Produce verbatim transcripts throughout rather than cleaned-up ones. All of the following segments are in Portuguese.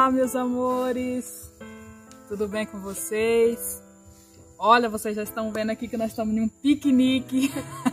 Olá, meus amores! Tudo bem com vocês? Olha, vocês já estão vendo aqui que nós estamos em um piquenique.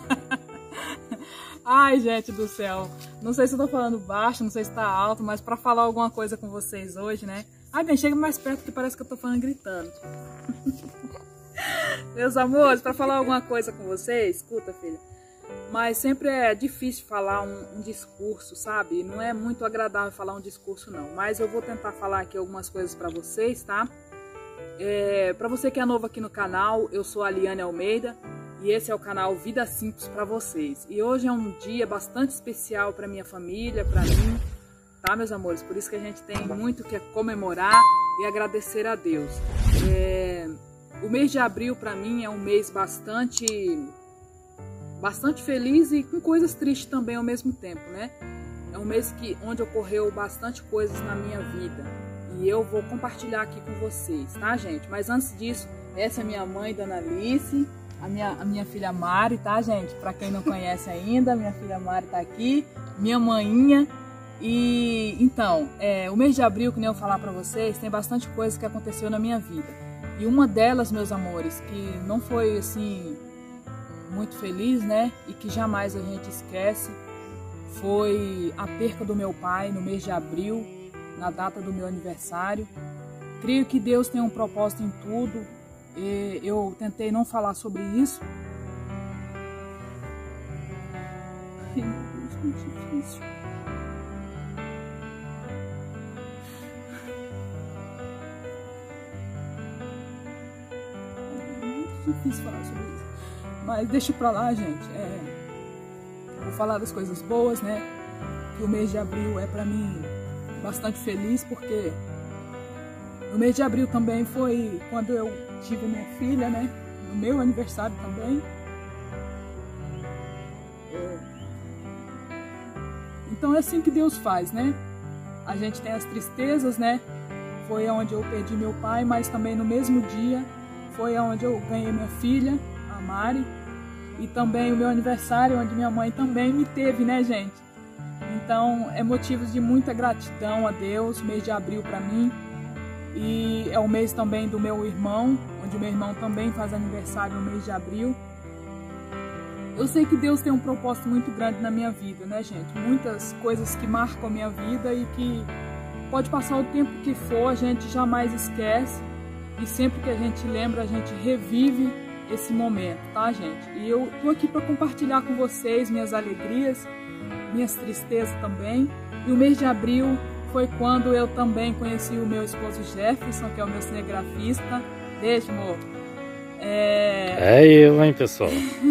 Ai, gente do céu! Não sei se eu tô falando baixo, não sei se tá alto, mas para falar alguma coisa com vocês hoje, né? Ai, bem, chega mais perto que parece que eu tô falando gritando. Meus amores, para falar alguma coisa com vocês, escuta, filha. Mas sempre é difícil falar um, um discurso, sabe? Não é muito agradável falar um discurso, não. Mas eu vou tentar falar aqui algumas coisas para vocês, tá? É, para você que é novo aqui no canal, eu sou a Liane Almeida e esse é o canal Vida Simples para vocês. E hoje é um dia bastante especial para minha família, para mim, tá, meus amores? Por isso que a gente tem muito que comemorar e agradecer a Deus. É, o mês de abril, para mim, é um mês bastante... bastante feliz e com coisas tristes também ao mesmo tempo, né? É um mês que, onde ocorreu bastante coisas na minha vida e eu vou compartilhar aqui com vocês, tá, gente? Mas antes disso, essa é a minha mãe, Dona Alice, a minha, a minha filha Mari, tá, gente? Para quem não conhece ainda, minha filha Mari tá aqui, minha maninha. E então, é, o mês de abril, que nem eu falar para vocês, tem bastante coisa que aconteceu na minha vida. E uma delas, meus amores, que não foi assim... muito feliz, né? E que jamais a gente esquece, foi a perca do meu pai no mês de abril, na data do meu aniversário. Creio que Deus tem um propósito em tudo. E eu tentei não falar sobre isso. Ai, meu Deus, muito difícil. É muito difícil falar sobre isso. Mas deixa pra lá, gente. É, vou falar das coisas boas, né? Que o mês de abril é pra mim bastante feliz, porque o mês de abril também foi quando eu tive minha filha, né? No meu aniversário também. É, então é assim que Deus faz, né? A gente tem as tristezas, né? Foi onde eu perdi meu pai, mas também no mesmo dia foi onde eu ganhei minha filha, Mari, e também o meu aniversário, onde minha mãe também me teve, né, gente? Então, é motivos de muita gratidão a Deus, mês de abril para mim. E é o mês também do meu irmão, onde o meu irmão também faz aniversário no mês de abril. Eu sei que Deus tem um propósito muito grande na minha vida, né, gente? Muitas coisas que marcam a minha vida e que pode passar o tempo que for, a gente jamais esquece. E sempre que a gente lembra, a gente revive esse momento, tá, gente? E eu tô aqui para compartilhar com vocês minhas alegrias, minhas tristezas também. E o mês de abril foi quando eu também conheci o meu esposo Jefferson, que é o meu cinegrafista. Beijo, amor. É, é eu, hein, pessoal?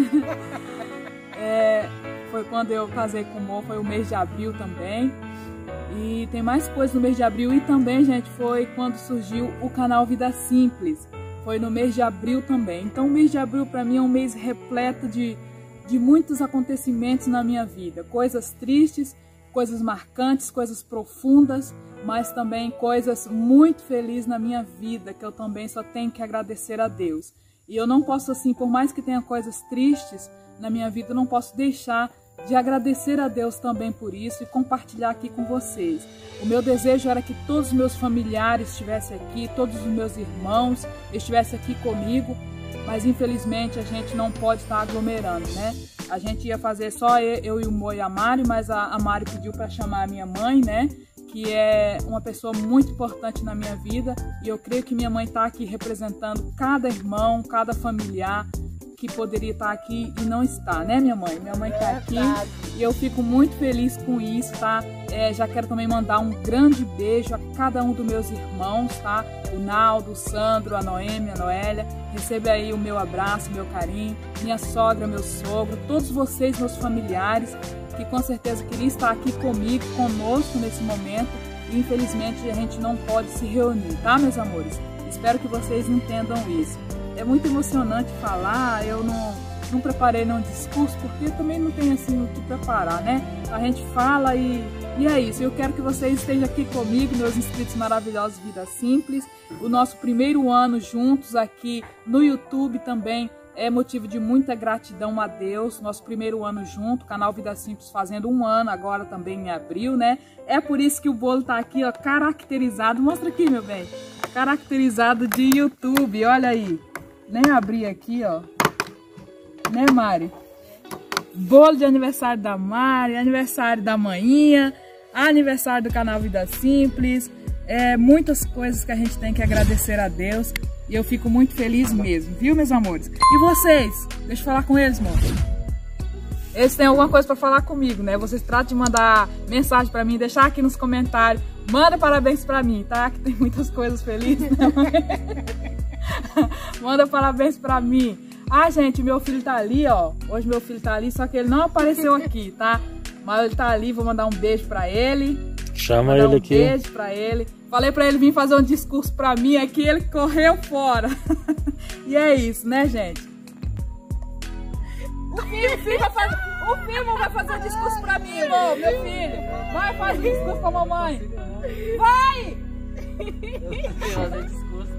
é... Foi quando eu casei com o Mo, foi o mês de abril também. E tem mais coisas no mês de abril. E também, gente, foi quando surgiu o canal Vida Simples. Foi no mês de abril também. Então o mês de abril para mim é um mês repleto de, de muitos acontecimentos na minha vida. Coisas tristes, coisas marcantes, coisas profundas, mas também coisas muito felizes na minha vida, que eu também só tenho que agradecer a Deus. E eu não posso assim, por mais que tenha coisas tristes na minha vida, eu não posso deixar de agradecer a Deus também por isso e compartilhar aqui com vocês. O meu desejo era que todos os meus familiares estivessem aqui, todos os meus irmãos estivessem aqui comigo, mas infelizmente a gente não pode estar aglomerando, né? A gente ia fazer só eu e o Mo e a Mari, mas a, a Mari pediu para chamar a minha mãe, né? Que é uma pessoa muito importante na minha vida, e eu creio que minha mãe está aqui representando cada irmão, cada familiar que poderia estar aqui e não está, né, minha mãe? Minha mãe está aqui e eu fico muito feliz com isso, tá? É, já quero também mandar um grande beijo a cada um dos meus irmãos, tá? O Naldo, o Sandro, a Noêmia, a Noélia. Receba aí o meu abraço, meu carinho, minha sogra, meu sogro, todos vocês, meus familiares, que com certeza queriam estar aqui comigo, conosco nesse momento, e infelizmente a gente não pode se reunir, tá, meus amores? Espero que vocês entendam isso. É muito emocionante falar, eu não, não preparei nenhum discurso, porque também não tem assim o que preparar, né? A gente fala e, e é isso. Eu quero que vocês estejam aqui comigo, meus inscritos maravilhosos Vida Simples. O nosso primeiro ano juntos aqui no YouTube também é motivo de muita gratidão a Deus. Nosso primeiro ano junto, canal Vida Simples fazendo um ano, agora também em abril, né? É por isso que o bolo tá aqui, ó, caracterizado. Mostra aqui, meu bem. Caracterizado de YouTube, olha aí. Nem abri aqui, ó. Né, Mari? Bolo de aniversário da Mari, aniversário da manhinha, aniversário do canal Vida Simples. É, muitas coisas que a gente tem que agradecer a Deus. E eu fico muito feliz mesmo, viu, meus amores? E vocês? Deixa eu falar com eles, amor. Eles têm alguma coisa para falar comigo, né? Vocês tratam de mandar mensagem para mim, deixar aqui nos comentários. Manda parabéns para mim, tá? Que tem muitas coisas felizes, né? Manda parabéns para mim. Ah, gente, meu filho tá ali, ó. Hoje meu filho tá ali, só que ele não apareceu aqui, tá? Mas ele tá ali, vou mandar um beijo para ele. Chama ele um aqui. Um beijo pra ele. Falei pra ele vir fazer um discurso pra mim aqui, ele correu fora. E é isso, né, gente? O filho, o filho, vai, fazer, o filho vai fazer um discurso pra mim, amor, meu filho. Vai fazer um discurso pra mamãe. Vai! Eu não sei fazer discurso,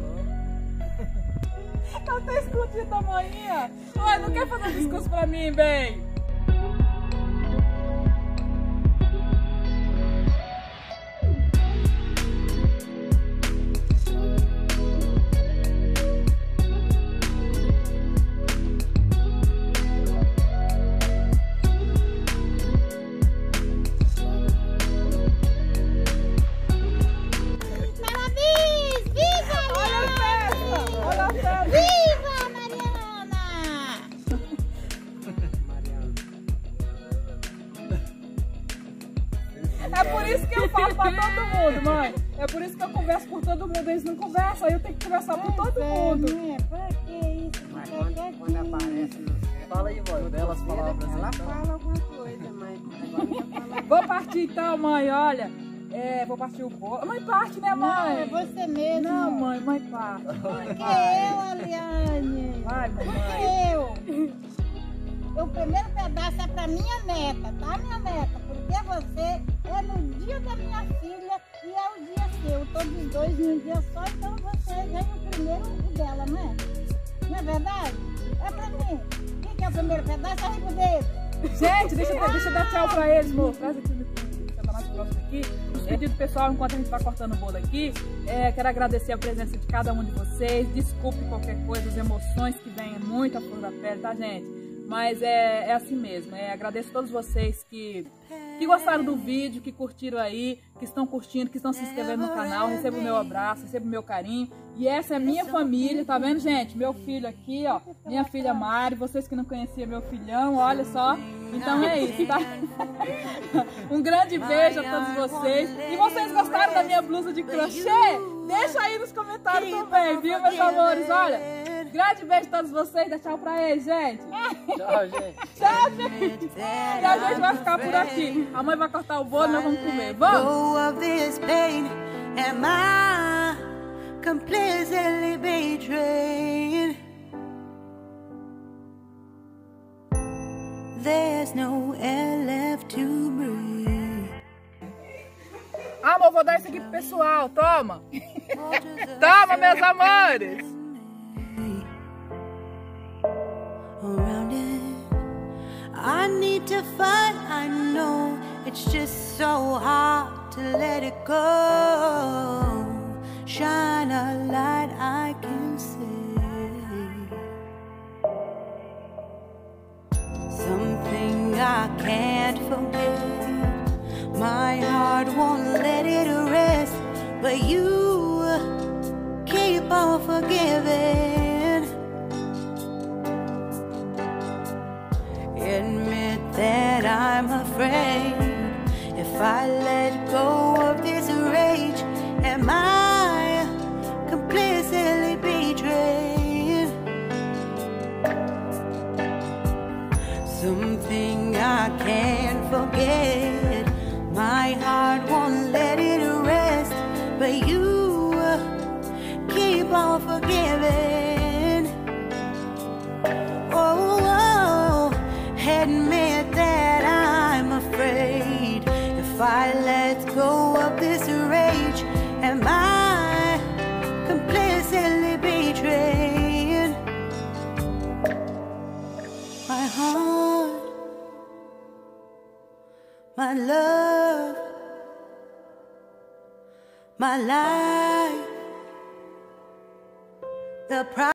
não. Tá até escondido da manhã. Oi, não quer fazer um discurso pra mim, bem? É por isso que eu falo pra todo mundo, mãe. É por isso que eu converso por todo mundo. Eles não conversam, aí eu tenho que conversar por todo é, mundo. Não é? Pra que isso? Mas quando, quando aparece no céu, fala aí, vó, belas palavras. ela Então. fala alguma coisa, mas agora não tá falando. Vou partir então, mãe, olha. É, vou partir o bolo. Mãe, parte, né, Não, mãe? é você mesmo. Não, mãe, mãe, parte. Mãe, Por que vai. eu, Aliane? Vai, Por mamãe. que eu? O primeiro pedaço é pra minha neta, tá, minha neta? Porque você é no dia da minha filha e é o dia seu. Todos os dois num dia só, então você ganha o primeiro o dela, não é? Não é verdade? É pra mim. Quem que é o primeiro pedaço? Arrega o dedo. Gente, deixa eu, deixa eu dar tchau pra eles, amor. Traz aqui no tá mais próximo aqui. Pedido pessoal, enquanto a gente vai cortando o bolo aqui, é, quero agradecer a presença de cada um de vocês. Desculpe qualquer coisa, as emoções que vêm muito à flor da pele, tá, gente? Mas é, é assim mesmo. É, agradeço a todos vocês que, que gostaram do vídeo, que curtiram aí, que estão curtindo, que estão se inscrevendo no canal. Recebo o meu abraço, recebo o meu carinho. E essa é a minha família, tá vendo, gente? Meu filho aqui, ó. Minha filha Mari. Vocês que não conheciam meu filhão, olha só. Então é isso, tá? Um grande beijo a todos vocês. E vocês gostaram da minha blusa de crochê? Deixa aí nos comentários também, viu, meus amores? Olha. Grande beijo a todos vocês, dá tchau pra eles, gente. Tchau, gente. Tchau, gente. E a gente vai ficar por aqui. A mãe vai cortar o bolo e nós vamos comer. Vamos! Am I completely betrayed? There's no air left to breathe. Ah, amor, vou dar isso aqui pro pessoal. Toma. Toma, meus amores. Around it, I need to fight. I know it's just so hard to let it go. Shine a light I can see. Something I can't forget. My heart won't let it rest, but you keep on forgiving. Admit that I'm afraid. If I let go of this rage, am I completely betrayed? Something I can't forget. My heart won't let it rest, but you keep on forgiving. Oh, oh, admit that I'm afraid. If I let go of this rage, am I completely betrayed? heart, my love, my life, the pride.